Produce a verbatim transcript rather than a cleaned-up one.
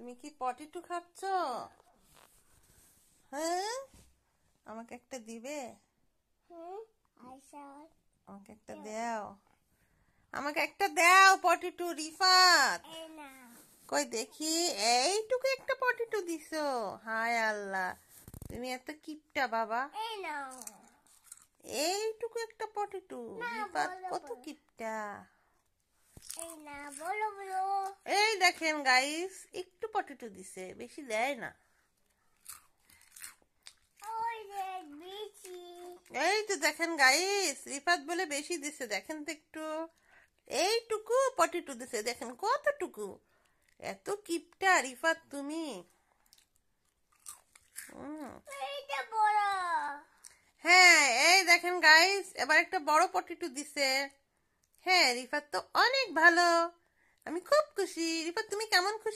তুমি কি পটেটো খাচ্ছ? হ্যাঁ, আমাকে একটা দিবে? আমাকে একটা দাও, আমাকে একটা দাও পটেটো। রিফাত কই দেখি, এইটুকু একটা পটেটো দিছো? হায় আল্লাহ, তুমি এত কিপটা বাবা। এইটুকু একটা পটেটো, রিফাত কত কিপটা। এই দেখেন গাইস, একটু পটেটো দিছে, বেশি দেয় না। এই তো দেখেন গাইস, রিফাত বলে বেশি দিছে, দেখেন তো একটু। এইটুকু পটেটো দিছে, দেখেন কতটুকু। এত কিপটা রিফাত তুমি। হ্যাঁ, এই দেখেন গাইস, এবার একটা বড় পটেটো দিছে। হ্যাঁ, রিফাত তো অনেক ভালো, আমি খুব খুশি। রিফাত তুমি কেমন খুশি?